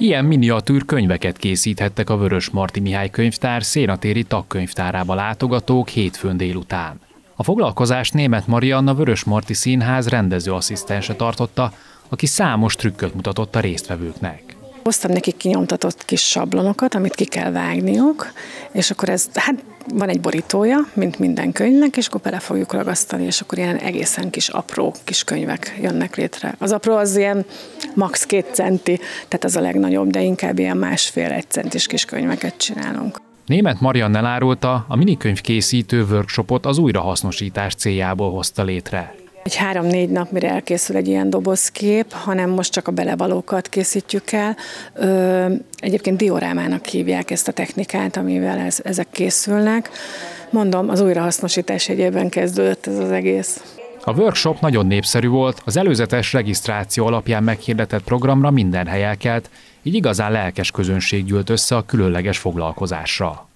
Ilyen miniatűr könyveket készíthettek a Vörösmarty Mihály Könyvtár szénatéri tagkönyvtárába látogatók hétfőn délután. A foglalkozást Németh Marianna Vörösmarty Színház rendezőasszisztense tartotta, aki számos trükköt mutatott a résztvevőknek. Hoztam nekik kinyomtatott kis sablonokat, amit ki kell vágniuk, és akkor van egy borítója, mint minden könyvnek, és akkor bele fogjuk ragasztani, és akkor ilyen egészen kis apró kis könyvek jönnek létre. Az apró az ilyen max. 2 centi, tehát az a legnagyobb, de inkább ilyen 1,5-1 centis kis könyveket csinálunk. Németh Marianna elárulta, a minikönyvkészítő workshopot az újrahasznosítás céljából hozta létre. Egy 3-4 nap, mire elkészül egy ilyen dobozkép, hanem most csak a belevalókat készítjük el. Egyébként diorámának hívják ezt a technikát, amivel ezek készülnek. Mondom, az újrahasznosítás jegyében kezdődött ez az egész. A workshop nagyon népszerű volt, az előzetes regisztráció alapján meghirdetett programra minden hely elkelt, így igazán lelkes közönség gyűlt össze a különleges foglalkozásra.